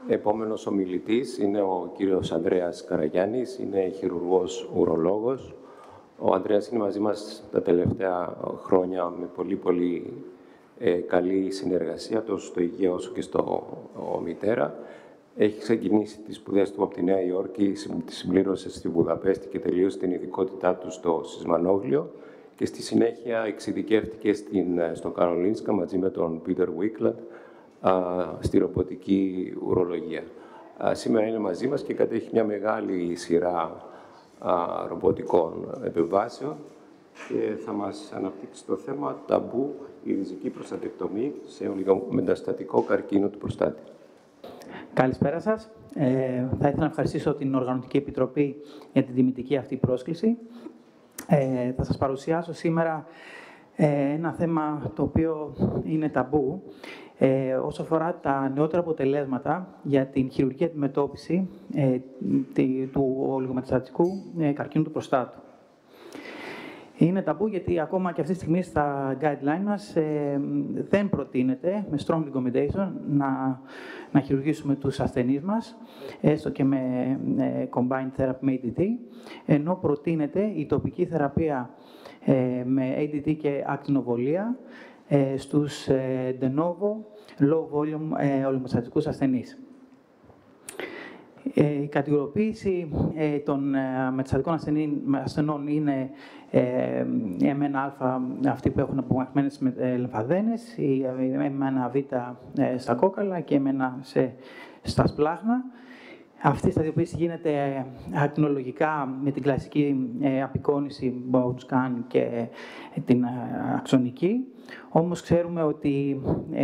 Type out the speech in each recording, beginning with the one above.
Επόμενος ομιλητής είναι ο κύριος Ανδρέας Καραγιάννης, είναι χειρουργός ουρολόγος. Ο Ανδρέας είναι μαζί μας τα τελευταία χρόνια με πολύ καλή συνεργασία, τόσο στο Αιγαίο όσο και στο Μητέρα. Έχει ξεκινήσει τις σπουδές του από τη Νέα Υόρκη, τη συμπλήρωσε στη Βουδαπέστη και τελείωσε την ειδικότητά του στο Σισμανόγλιο και στη συνέχεια εξειδικεύτηκε στο Καρολίνσκα μαζί με τον Πίτερ Βίκλαντ στη ρομποτική ουρολογία. Σήμερα είναι μαζί μας και κατέχει μια μεγάλη σειρά ρομποτικών επεμβάσεων και θα μας αναπτύξει το θέμα ταμπού η ριζική προστατεκτομή σε ολιγομεταστατικό καρκίνο του προστάτη. Καλησπέρα σας. Θα ήθελα να ευχαριστήσω την Οργανωτική Επιτροπή για την τιμητική αυτή πρόσκληση. Θα σας παρουσιάσω σήμερα ένα θέμα το οποίο είναι ταμπού όσο αφορά τα νεότερα αποτελέσματα για την χειρουργική αντιμετώπιση του ολιγομεταστατικού καρκίνου του προστάτου. Είναι ταμπού γιατί ακόμα και αυτή τη στιγμή στα guideline μας δεν προτείνεται με strong recommendation να χειρουργήσουμε τους ασθενείς μας, έστω και με combined therapy με ADT, ενώ προτείνεται η τοπική θεραπεία με ADT και ακτινοβολία στους de novo low volume ολιγομεταστατικούς ασθενείς. Η κατηγοροποίηση των μεταστατικών ασθενών είναι M1α, αυτοί που έχουν απομακρυσμένες λεμφαδένες, η M1β στα κόκαλα και M1 στα σπλάχνα. Αυτή η σταδιοποίηση γίνεται ακτινολογικά με την κλασική απεικόνιση bone scan και την αξονική. Όμως ξέρουμε ότι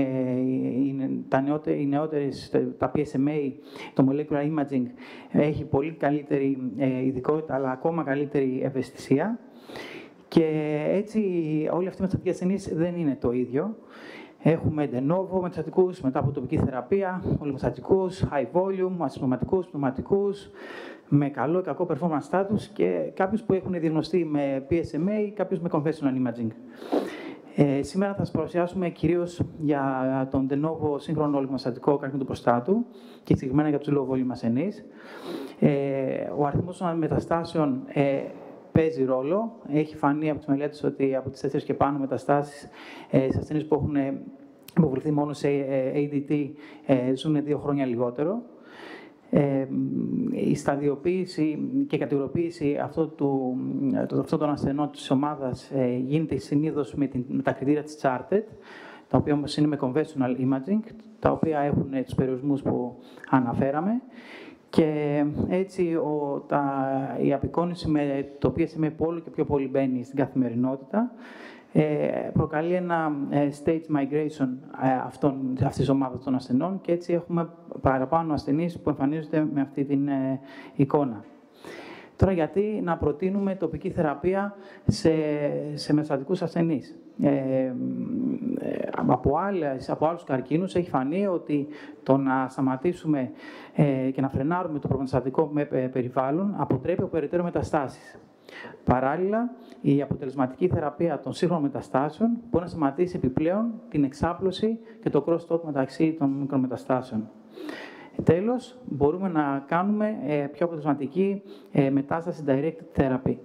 οι νεότερες, τα PSMA, το molecular imaging, έχει πολύ καλύτερη ειδικότητα, αλλά ακόμα καλύτερη ευαισθησία. Και έτσι όλοι αυτοί οι μεταστατικοί ασθενείς δεν είναι το ίδιο. Έχουμε de novo μεταστατικούς, μετά από τοπική θεραπεία, ολιγομεταστατικούς, high volume, ασυμπτωματικούς, πνευματικούς, με καλό ή κακό performance status και κάποιους που έχουν διαγνωστεί με PSMA, κάποιους με conventional imaging. Σήμερα θα σας παρουσιάσουμε κυρίως για τον de novo σύγχρονο ολιγομεταστατικό καρκίνο του προστάτου και συγκεκριμένα για τους low volume ασθενείς. Ο αριθμός των μεταστάσεων παίζει ρόλο. Έχει φανεί από τις μελέτες ότι από τις 4 και πάνω μεταστάσεις σε ασθενείς που έχουν υποβληθεί μόνο σε ADT ζουν 2 χρόνια λιγότερο. Η σταδιοποίηση και η κατηγοροποίηση αυτών των ασθενών της ομάδας γίνεται συνήθως με τα κριτήρια της Charted, τα οποία όμως είναι με conventional imaging, τα οποία έχουν τους περιορισμούς που αναφέραμε. Και έτσι η απεικόνιση με το PSMA όλο και πιο πολύ μπαίνει στην καθημερινότητα, προκαλεί ένα stage migration αυτής της ομάδας των ασθενών και έτσι έχουμε παραπάνω ασθενείς που εμφανίζονται με αυτή την εικόνα. Τώρα, γιατί να προτείνουμε τοπική θεραπεία σε μεταστατικούς ασθενείς. Από άλλους καρκίνους έχει φανεί ότι το να σταματήσουμε και να φρενάρουμε το προμεταστατικό περιβάλλον αποτρέπει από περαιτέρω μεταστάσεις. Παράλληλα, η αποτελεσματική θεραπεία των σύγχρονων μεταστάσεων μπορεί να σταματήσει επιπλέον την εξάπλωση και το cross-talk μεταξύ των μικρομεταστάσεων. Τέλος, μπορούμε να κάνουμε πιο αποτελεσματική μετάσταση directed therapy.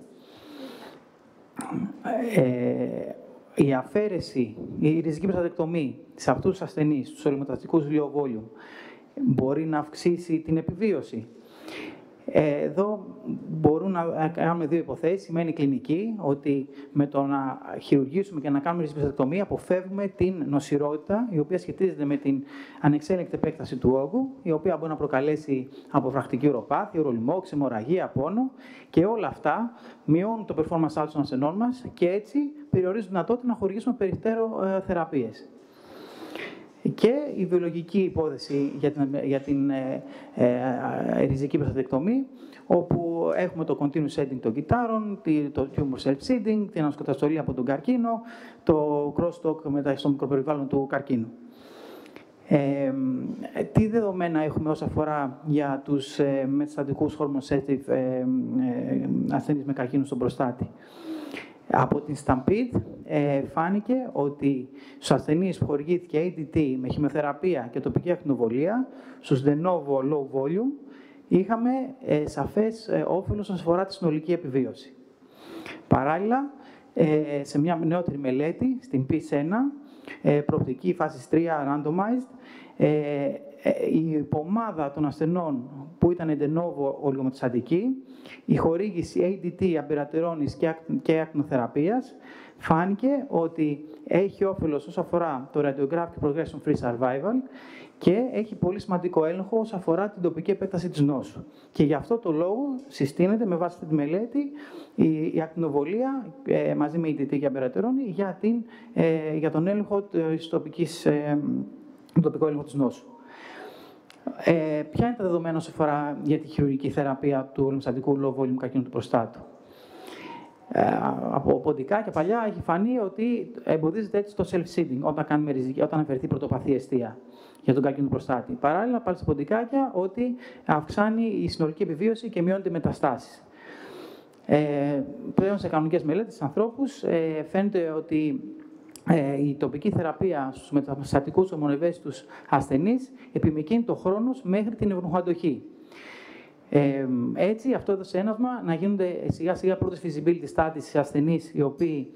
Η αφαίρεση, η ριζική προστατεκτομή σε αυτούς τους ασθενείς, τους ολιγομεταστατικούς low volume, μπορεί να αυξήσει την επιβίωση. Εδώ μπορούν να κάνουμε 2 υποθέσεις. Σημαίνει κλινική, ότι με το να χειρουργήσουμε και να κάνουμε ριζική προστατεκτομή αποφεύγουμε την νοσηρότητα, η οποία σχετίζεται με την ανεξέλεγκτη επέκταση του όγκου, η οποία μπορεί να προκαλέσει αποφρακτική ουροπάθεια, ουρολιμό, ξαιμορραγία, πόνο και όλα αυτά μειώνουν το performance status των ασθενών μας και έτσι περιορίζουν δυνατότητα να χορηγήσουμε περαιτέρω θεραπείες. Και η βιολογική υπόθεση για την ριζική προστατεκτομή, όπου έχουμε το continuous shedding των κυττάρων, το tumor self-seeding, την ανασκοταστολή από τον καρκίνο, το cross-talk μεταξύ των μικροπεριβάλλον του καρκίνου. Τι δεδομένα έχουμε όσον αφορά για τους μεταστατικούς hormone sensitive ασθενείς με καρκίνο στον προστάτη. Από την Stampede φάνηκε ότι στους ασθενείς που χορηγήθηκε ADT με χημειοθεραπεία και τοπική ακτινοβολία, στους de novo low volume, είχαμε σαφές όφελος όσον αφορά τη συνολική επιβίωση. Παράλληλα, σε μια νεότερη μελέτη, στην PIS-1, προοπτική φάσης 3 randomized, η υπομάδα των ασθενών που ήταν de novo ολιγομεταστατική, η χορήγηση ADT, αμπερατερώνης και ακτινοθεραπείας, φάνηκε ότι έχει όφελος όσον αφορά το radiographic progression-free survival και έχει πολύ σημαντικό έλεγχο όσον αφορά την τοπική επέκταση της νόσου. Και γι' αυτό το λόγο συστήνεται με βάση αυτή τη μελέτη η ακτινοβολία μαζί με ADT και αμπερατερώνη για τον έλεγχο του τοπικό έλεγχο της νόσου. Ποια είναι τα δεδομένα όσον αφορά για τη χειρουργική θεραπεία του ολιμοστατικού low volume καρκίνου του προστάτου? Από ποντικά και παλιά έχει φανεί ότι εμποδίζεται έτσι το self-seeding όταν αφαιρεθεί πρωτοπαθή αιστεία για τον καρκίνο του προστάτη. Παράλληλα, πάλι στα ποντικάκια, ότι αυξάνει η συνολική επιβίωση και μειώνεται οι μεταστάσεις. Πλέον σε κανονικές μελέτες στους ανθρώπους φαίνεται ότι η τοπική θεραπεία στους μεταστατικούς ομονευαίσθητους ασθενείς επιμικρύνει το χρόνο μέχρι την ευνοχοαντοχή. Έτσι, αυτό έδωσε έναυσμα να γίνονται σιγά-σιγά πρώτες feasibility studies σε ασθενείς οι οποίοι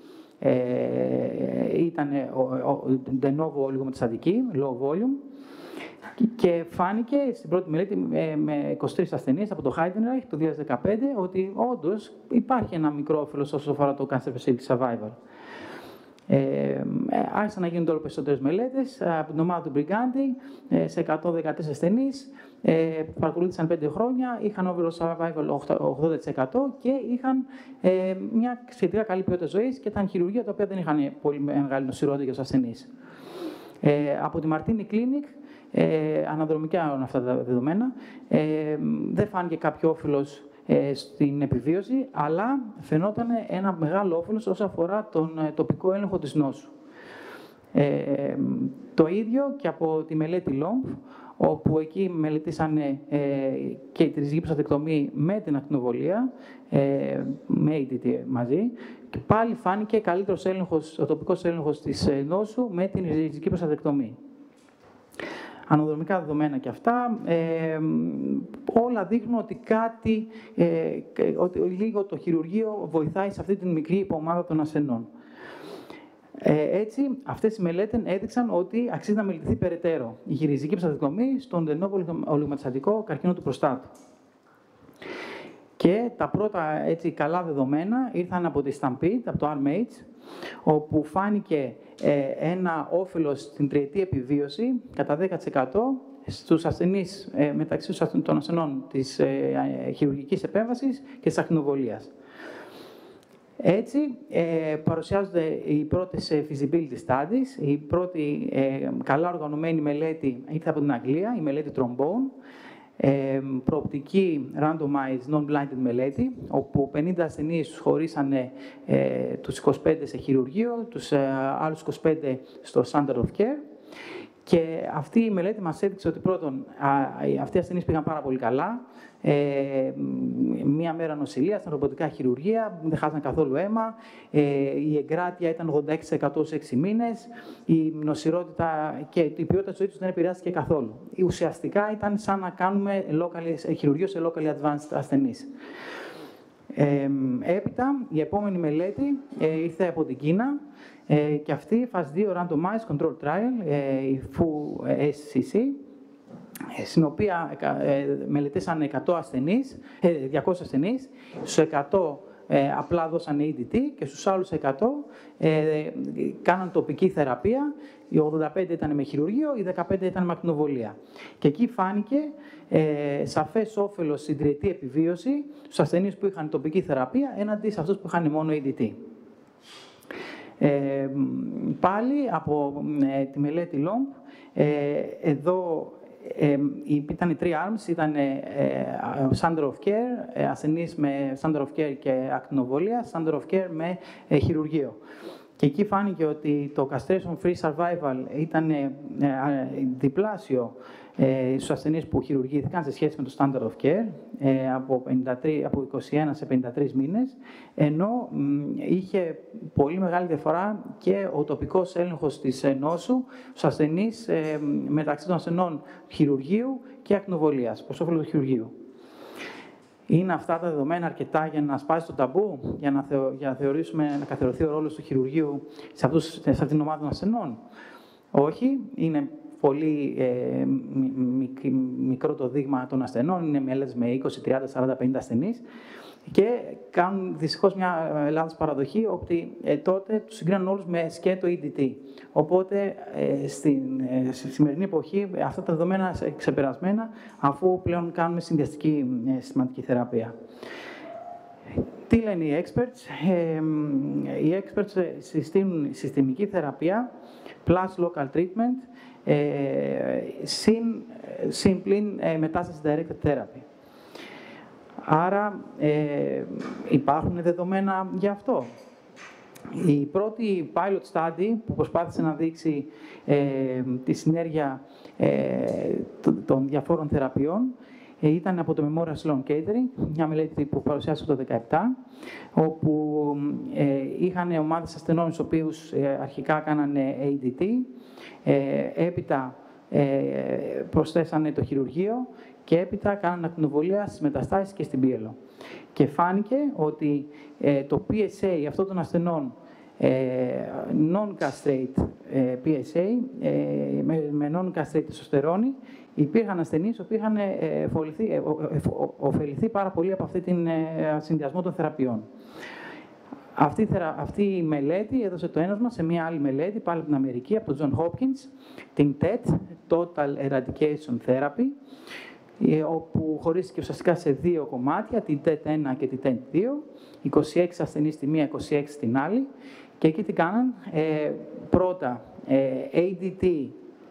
ήταν de novo ολιγομεταστατικοί, low volume, και φάνηκε στην πρώτη μελέτη με 23 ασθενείς από το Heidenreich το 2015 ότι όντως υπάρχει ένα μικρό όφελος όσο αφορά το cancer facility survival. Άρχισαν να γίνονται όλο περισσότερες μελέτες από την ομάδα του Briganti σε 114 ασθενείς που παρακολούθησαν 5 χρόνια, είχαν overall survival 80% και είχαν μια σχετικά καλή ποιότητα ζωής και ήταν χειρουργία τα οποία δεν είχαν πολύ μεγάλη νοσηρότητα για τους ασθενείς. Από τη Martini Clinic, αναδρομικά αυτά τα δεδομένα, δεν φάνηκε κάποιο όφελος στην επιβίωση, αλλά φαινόταν ένα μεγάλο όφελος όσον αφορά τον τοπικό έλεγχο της νόσου. Το ίδιο και από τη μελέτη LOMP, όπου εκεί μελετήσανε και τη ριζική προστατεκτομή με την ακτινοβολία, με ADT μαζί, και πάλι φάνηκε καλύτερος έλεγχος, ο τοπικός έλεγχος της νόσου με την ριζική προστατεκτομή. Αναδρομικά δεδομένα και αυτά, όλα δείχνουν ότι ότι λίγο το χειρουργείο βοηθάει σε αυτή την μικρή υπομάδα των ασθενών. Έτσι, αυτές οι μελέτες έδειξαν ότι αξίζει να μελετηθεί περαιτέρω η χειρουργική προστατεκτομή στον de novo ολιγομεταστατικό καρκίνο του προστάτου. Και τα πρώτα έτσι, καλά δεδομένα ήρθαν από τη Stampede, από το ARM-H, όπου φάνηκε ένα όφελος στην τριετή επιβίωση κατά 10% στους ασθενείς μεταξύ των ασθενών της χειρουργικής επέμβασης και της ακτινοβολίας. Έτσι, παρουσιάζονται οι πρώτες feasibility studies. Η πρώτη καλά οργανωμένη μελέτη ήρθε από την Αγγλία, η μελέτη Trombone, προοπτική randomized non-blinded μελέτη, όπου 50 ασθενείς τους χωρίσανε τους 25 σε χειρουργείο, τους άλλους 25 στο standard of care. Και αυτή η μελέτη μας έδειξε ότι πρώτον, αυτοί οι ασθενείς πήγαν πάρα πολύ καλά. Μία μέρα νοσηλεία, στα ρομποτικά χειρουργεία, δεν χάσαν καθόλου αίμα. Η εγκράτεια ήταν 86% σε 6 μήνες. Η νοσηρότητα και η ποιότητα της ζωής τους δεν επηρεάστηκε καθόλου. Ουσιαστικά ήταν σαν να κάνουμε χειρουργείο σε locally advanced ασθενείς. Έπειτα, η επόμενη μελέτη ήρθε από την Κίνα και αυτή, Phase 2 Randomized Control Trial, η FU-SCC, στην οποία μελετήσαν 200 ασθενείς, στους 100 απλά δώσαν ADT και στους άλλους 100 κάναν τοπική θεραπεία. Οι 85 ήταν με χειρουργείο, οι 15 ήταν με ακτινοβολία. Και εκεί φάνηκε σαφές όφελος στην τριετή επιβίωση στους ασθενείς που είχαν τοπική θεραπεία έναντι σε αυτούς που είχαν μόνο ADT. Πάλι από τη μελέτη LOMP, εδώ ήταν οι 3 arms, ήταν standard of care, ασθενείς με standard of care και ακτινοβολία, standard of care με χειρουργείο. Και εκεί φάνηκε ότι το castration-free survival ήταν διπλάσιο στους ασθενείς που χειρουργήθηκαν σε σχέση με το standard of care από 21 σε 53 μήνες, ενώ είχε πολύ μεγάλη διαφορά και ο τοπικός έλεγχος της νόσου στους ασθενείς μεταξύ των ασθενών χειρουργείου και ακτινοβολίας, προς όφελος του χειρουργείου. Είναι αυτά τα δεδομένα αρκετά για να σπάσει το ταμπού, για να θεωρήσουμε, να καθιερωθεί ο ρόλος του χειρουργείου σε αυτήν την ομάδα των ασθενών? Όχι, είναι πολύ μικρό το δείγμα των ασθενών, είναι μελέτες με 20, 30, 40, 50 ασθενείς και κάνουν δυστυχώς μια λάθος παραδοχή ότι τότε τους συγκρίνουν όλους με σκέτο EDT. Οπότε στη σημερινή εποχή αυτά τα δεδομένα είναι ξεπερασμένα, αφού πλέον κάνουμε συνδυαστική συστηματική θεραπεία. Τι λένε οι experts? Οι experts συστήνουν συστημική θεραπεία plus local treatment συν πλην μετάσταση directed therapy. Άρα υπάρχουν δεδομένα γι' αυτό. Η πρώτη pilot study που προσπάθησε να δείξει τη συνέργεια των διαφόρων θεραπείων ήταν από το Memorial Sloan Kettering, μια μελέτη που παρουσιάστηκε το 2017, όπου είχαν ομάδες ασθενών στους οποίους αρχικά κάνανε ADT, έπειτα προσθέσανε το χειρουργείο και έπειτα κάνανε ακτινοβολία στις μεταστάσεις και στην πίελο. Και φάνηκε ότι το PSA αυτών των ασθενών non-castrate PSA, με non-castrate τεστοστερόνη, υπήρχαν ασθενείς που είχαν ωφεληθεί πάρα πολύ από αυτή την συνδυασμό των θεραπείων. Αυτή η μελέτη έδωσε το ένασμα σε μια άλλη μελέτη, πάλι από την Αμερική, από τον John Hopkins, την TET, Total Eradication Therapy, όπου χωρίστηκε ουσιαστικά σε δύο κομμάτια, την TET1 και την TET2, 26 ασθενείς στη μία, 26 στην άλλη, και εκεί τι κάναν? Πρώτα ADT,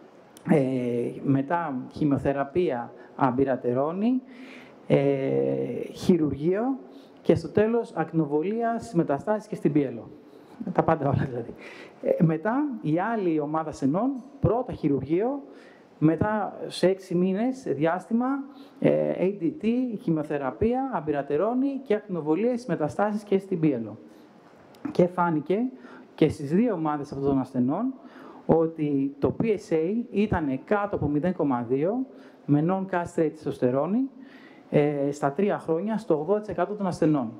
μετά χημειοθεραπεία αμπειρατερώνη, χειρουργείο και στο τέλος ακτινοβολία στις μεταστάσεις και στην πίελο. Τα πάντα όλα δηλαδή. Μετά η άλλη ομάδα ασθενών, πρώτα χειρουργείο, μετά σε 6 μήνες διάστημα ADT, χημειοθεραπεία, αμπειρατερώνη και ακτινοβολία στις μεταστάσεις και στην πίελο. Και φάνηκε και στις δύο ομάδες αυτών των ασθενών ότι το PSA ήταν κάτω από 0,2 με non-castrate τεστοστερόνη στα 3 χρόνια στο 80% των ασθενών.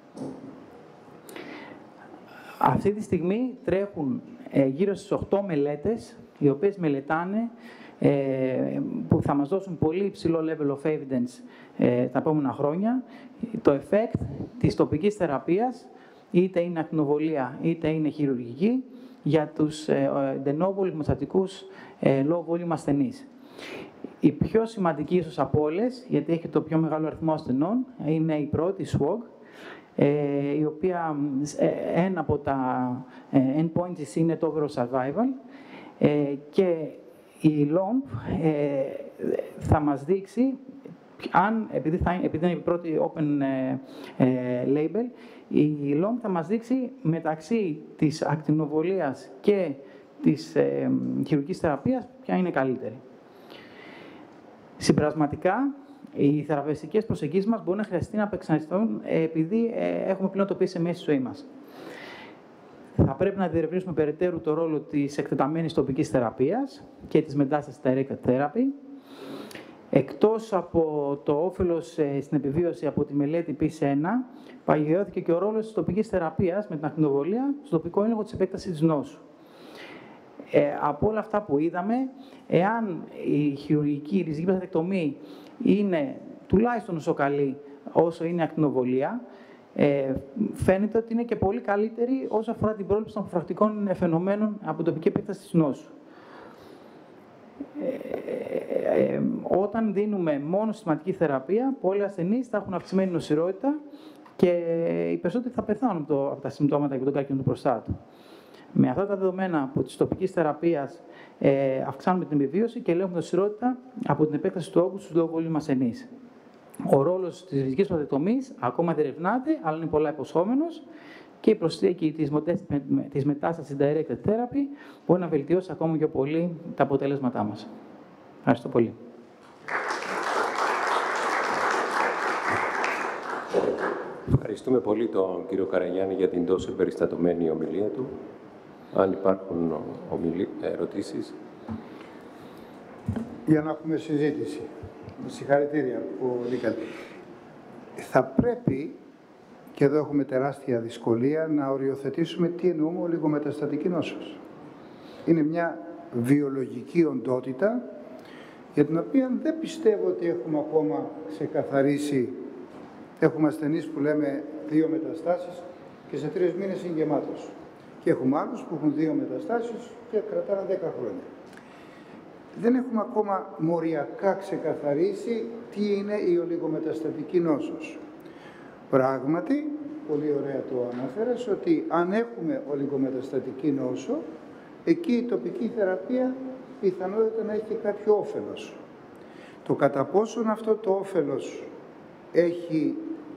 Αυτή τη στιγμή τρέχουν γύρω στις 8 μελέτες, οι οποίες μελετάνε, που θα μας δώσουν πολύ υψηλό level of evidence τα επόμενα χρόνια, το effect της τοπικής θεραπείας, είτε είναι ακτινοβολία είτε είναι χειρουργική, για τους de novo λιγμοστατικούς low volume ασθενείς. Η πιο σημαντική ίσως από όλες, γιατί έχει το πιο μεγάλο αριθμό ασθενών, είναι η πρώτη, η SWOG, η οποία ένα από τα endpoints είναι το overall survival, και η LOMP θα μας δείξει, επειδή είναι η πρώτη open label, η LOMP θα μας δείξει μεταξύ της ακτινοβολίας και της χειρουργικής θεραπείας ποια είναι καλύτερη. Συμπερασματικά, οι θεραπευτικές προσεγγίσεις μας μπορούν να χρειαστεί να απεξαναστούν επειδή έχουμε πλέον το PSMA στη ζωή μας. Θα πρέπει να διερευνήσουμε περαιτέρω το ρόλο της εκτεταμένης τοπικής θεραπείας και της μετάστασης directed therapy. Εκτός από το όφελος στην επιβίωση από τη μελέτη PIS-1, παγιώθηκε και ο ρόλος της τοπικής θεραπείας με την ακτινοβολία στο τοπικό έλεγχο της επέκτασης της νόσου. Από όλα αυτά που είδαμε, εάν η χειρουργική ριζική προστατεκτομή είναι τουλάχιστον όσο καλή όσο είναι η ακτινοβολία, φαίνεται ότι είναι και πολύ καλύτερη όσο αφορά την πρόληψη των προφυλακτικών φαινομένων από τοπική επέκταση της νόσου. Όταν δίνουμε μόνο συστηματική θεραπεία, πολλοί ασθενείς θα έχουν αυξημένη νοσηρότητα και οι περισσότεροι θα πεθάνουν από τα συμπτώματα και τον καρκίνο του προστάτου. Με αυτά τα δεδομένα από της τοπικής θεραπείας αυξάνουμε την επιβίωση και ελέγχουμε νοσηρότητα από την επέκταση του όγκου στους low volume ασθενείς. Ο ρόλος της ριζικής προστατεκτομής ακόμα διερευνάται, αλλά είναι πολλά υποσχόμενος, και η προσθήκη της μετάστασης directed therapy μπορεί να βελτιώσει ακόμα πιο πολύ τα αποτελέσματά μας. Ευχαριστώ πολύ. Ευχαριστούμε πολύ τον κύριο Καραγιάννη για την τόσο εμπεριστατωμένη ομιλία του. Αν υπάρχουν ερωτήσεις. Για να έχουμε συζήτηση. Συγχαρητήρια. Πολύ καλή. Θα πρέπει, και εδώ έχουμε τεράστια δυσκολία, να οριοθετήσουμε τι εννοούμε ολιγομεταστατική νόσος. Είναι μια βιολογική οντότητα, για την οποία δεν πιστεύω ότι έχουμε ακόμα ξεκαθαρίσει. Έχουμε ασθενείς που λέμε 2 μεταστάσεις και σε 3 μήνες είναι γεμάτος. Και έχουμε άλλους που έχουν 2 μεταστάσεις και κρατάνε 10 χρόνια. Δεν έχουμε ακόμα μοριακά ξεκαθαρίσει τι είναι η ολιγομεταστατική νόσος. Πράγματι, πολύ ωραία το αναφέρες, ότι αν έχουμε ολιγομεταστατική νόσο, εκεί η τοπική θεραπεία πιθανότητα να έχει κάποιο όφελος. Το κατά πόσον αυτό το όφελος έχει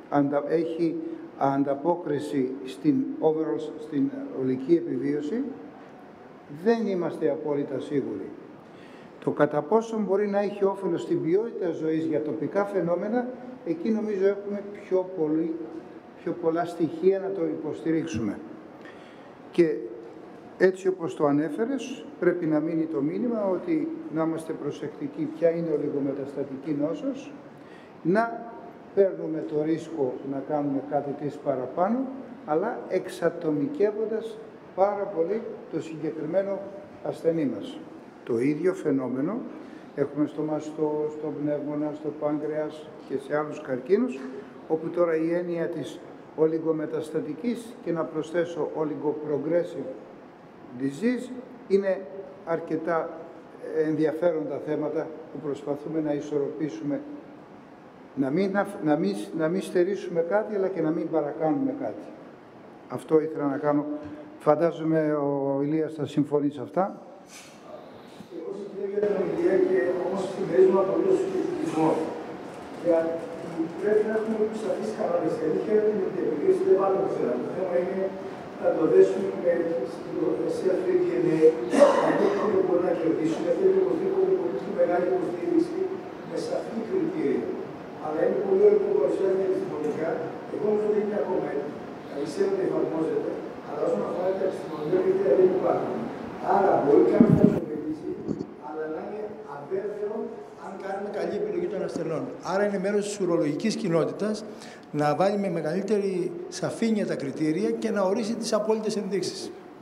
ανταπόκριση στην ολική επιβίωση, δεν είμαστε απόλυτα σίγουροι. Το κατά πόσον μπορεί να έχει όφελος στην ποιότητα ζωής για τοπικά φαινόμενα, εκεί νομίζω έχουμε πιο πολλά στοιχεία να το υποστηρίξουμε. Και έτσι όπως το ανέφερες, πρέπει να μείνει το μήνυμα ότι να είμαστε προσεκτικοί ποια είναι ολιγομεταστατική νόσος, να παίρνουμε το ρίσκο να κάνουμε κάτι της παραπάνω, αλλά εξατομικεύοντας πάρα πολύ το συγκεκριμένο ασθενή μας. Το ίδιο φαινόμενο έχουμε στο μαστό, στο πνεύμονα, στο πάγκρεας και σε άλλους καρκίνους, όπου τώρα η έννοια της ολιγομεταστατικής και να προσθέσω oligoprogressive disease είναι αρκετά ενδιαφέροντα θέματα που προσπαθούμε να ισορροπήσουμε, να μην στερήσουμε κάτι αλλά και να μην παρακάνουμε κάτι. Αυτό ήθελα να κάνω. Φαντάζομαι ο Ηλίας θα συμφωνεί σε αυτά. Εγώ συμφωνώ για την ομιλία και όμως συμμερίζομαι απολύτως στον κριτισμό. Γιατί πρέπει να έχουμε σαφείς κανόνες. Γιατί χαίρεται με την επικρίση, δεν βάλω το θέμα. Το θέμα είναι να το δέσουμε με self-free DNA, να μην μπορεί να κερδίσουμε. Θέλει οπωσδήποτε πολύ μεγάλη υποστήριξη με σαφή κριτήρια. Αλλά είναι πολύ ωραίο που παρουσιάζεται επιστημονικά. Εγώ νομίζω ότι είναι ακόμα έτσι. Ξέρω ότι εφαρμόζεται, αλλά όσον αφορά τα επιστημονικά κριτήρια δεν υπάρχουν. Άρα μπορεί κάποιος να το ωφελήσει, αλλά να είναι αβέβαιο αν κάνουμε καλή επιλογή των ασθενών. Άρα είναι μέρος της ουρολογικής κοινότητας να βάλει με μεγαλύτερη σαφήνεια τα κριτήρια και να ορίσει τις απόλυτες ενδείξεις.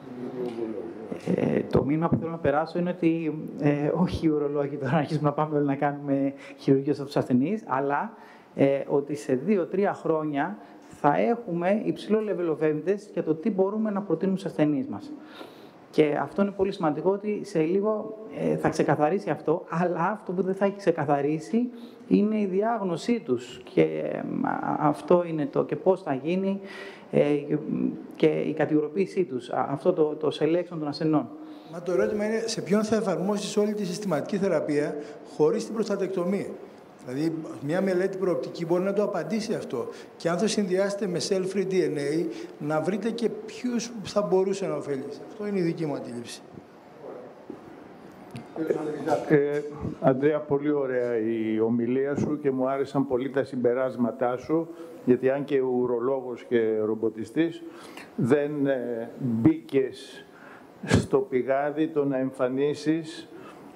Το μήνυμα που θέλω να περάσω είναι ότι όχι οι ουρολόγοι τώρα να αρχίσουμε να πάμε να κάνουμε χειρουργία στους ασθενείς, αλλά ότι σε 2-3 χρόνια θα έχουμε υψηλό level of evidence για το τι μπορούμε να προτείνουμε στους ασθενείς μας. Και αυτό είναι πολύ σημαντικό, ότι σε λίγο θα ξεκαθαρίσει αυτό, αλλά αυτό που δεν θα έχει ξεκαθαρίσει είναι η διάγνωσή τους. Και αυτό είναι το και πώς θα γίνει και η κατηγοριοποίησή τους, αυτό το selection των ασθενών. Μα το ερώτημα είναι σε ποιον θα εφαρμόσεις όλη τη συστηματική θεραπεία χωρίς την προστατεκτομία. Δηλαδή, μια μελέτη προοπτική μπορεί να το απαντήσει αυτό. Και αν το συνδυάσετε με self-free DNA, να βρείτε και ποιους θα μπορούσε να ωφελήσει. Αυτό είναι η δική μου αντίληψη. Ανδρέα, πολύ ωραία η ομιλία σου και μου άρεσαν πολύ τα συμπεράσματά σου, γιατί αν και ουρολόγος και ρομποτιστής, δεν μπήκες στο πηγάδι το να εμφανίσεις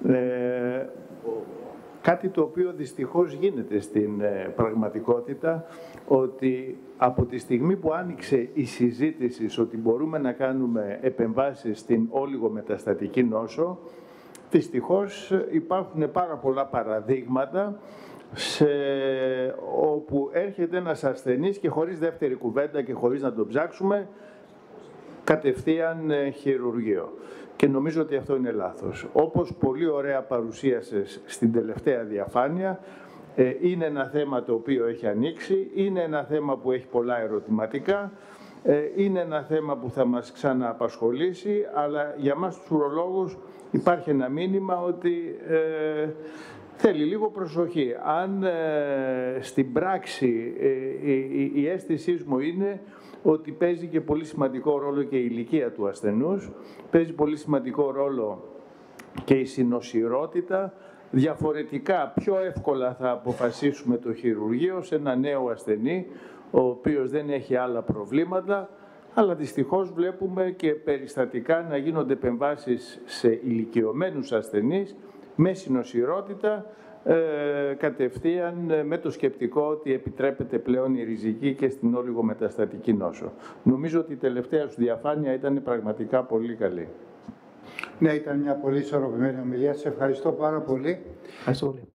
κάτι το οποίο δυστυχώς γίνεται στην πραγματικότητα, ότι από τη στιγμή που άνοιξε η συζήτηση ότι μπορούμε να κάνουμε επεμβάσεις στην ολιγομεταστατική νόσο, δυστυχώς υπάρχουν πάρα πολλά παραδείγματα όπου έρχεται ένας ασθενής και χωρίς δεύτερη κουβέντα και χωρίς να τον ψάξουμε, κατευθείαν χειρουργείο. Και νομίζω ότι αυτό είναι λάθος. Όπως πολύ ωραία παρουσίασες στην τελευταία διαφάνεια, είναι ένα θέμα το οποίο έχει ανοίξει, είναι ένα θέμα που έχει πολλά ερωτηματικά, είναι ένα θέμα που θα μας ξανααπασχολήσει, αλλά για μας τους ουρολόγους υπάρχει ένα μήνυμα ότι θέλει λίγο προσοχή. Αν στην πράξη η αίσθησή μου είναι ότι παίζει και πολύ σημαντικό ρόλο και η ηλικία του ασθενούς, παίζει πολύ σημαντικό ρόλο και η συνοσιρότητα, Διαφορετικά, πιο εύκολα θα αποφασίσουμε το χειρουργείο σε ένα νέο ασθενή, ο οποίος δεν έχει άλλα προβλήματα, αλλά δυστυχώς βλέπουμε και περιστατικά να γίνονται επεμβάσεις σε ηλικιωμένους ασθενείς με συνοσηρότητα, κατευθείαν με το σκεπτικό ότι επιτρέπεται πλέον η ριζική και στην ολιγομεταστατική νόσο. Νομίζω ότι η τελευταία σου διαφάνεια ήταν πραγματικά πολύ καλή. Ναι, ήταν μια πολύ ισορροπημένη ομιλία. Σε ευχαριστώ πάρα πολύ. Ευχαριστώ πολύ.